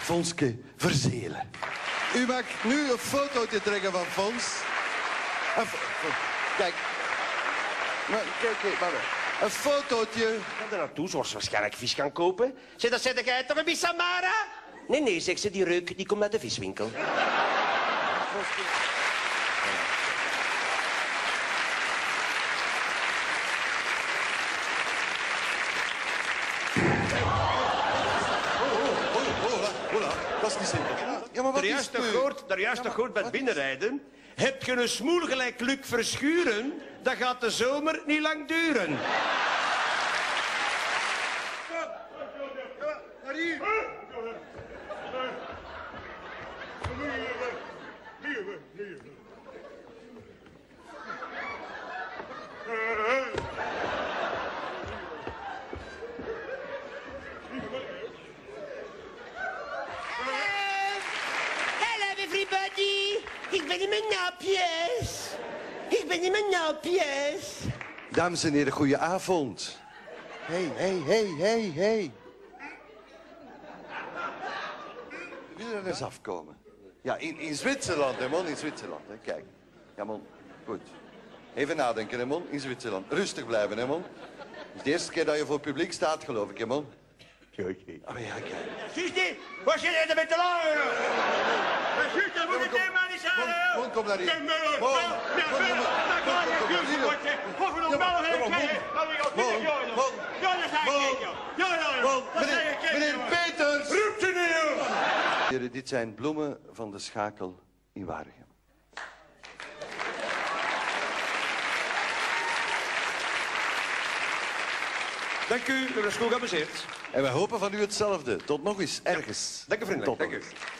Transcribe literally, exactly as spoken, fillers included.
Fonske Verzelen. U mag nu een fotootje trekken van Fons. Een fo- Kijk. Maar, kijk, kijk, maar. Een fotootje. Ga er naartoe, zoals ze waarschijnlijk vis gaan kopen. Zeg, dat zet jij toch een Bissamara? Nee, nee, zegt ze, die reuk die komt uit de viswinkel. Dat is niet simpel. Ja, maar wat Daar is juist het toch nu? gehoord, daar juist toch gehoord bij het binnenrijden. Heb je een smoel gelijk Luc Verschuren, dan gaat de zomer niet lang duren. Hello everybody, ik ben in mijn napjes. Ik ben in mijn napjes. Dames en heren, goeie avond. Hé, hé, hé, hé, hé. Wil je er eens afkomen? Ja, in, in Zwitserland, hè, man, in Zwitserland. Hè. Kijk. Ja, man, goed. Even nadenken, hè, man, in Zwitserland. Rustig blijven, hè, man. Het is de eerste keer dat je voor het publiek staat, geloof ik, hè, man. Ja, oké. Oh, ja, kijk. Suzie, wat zit je er met te lachen? Suzie, moet je het helemaal niet zeggen. Mon, kom naar hier. Ten Muller, Mon, ja, Mon, ja, Mon, daar Mon, kan je kom naar een hier. kuurtje. Wat voor een Ja, bel maar, heb ja, maar, je? Mon, Laat me jou Mon, zien, jongen. Mon, Ja, dat ga ik Mon, kijken. Ja, ja, ja. Mon, Dat ga meneer, ik kijken, meneer jongen. Peters. Roep ze nu, jongen. Heren, dit zijn bloemen van de Schakel in Waregem. Dank u, u was goed geamuseerd. En wij hopen van u hetzelfde. Tot nog eens, ergens. Dank u vriendelijk, Tot dank nog u. eens.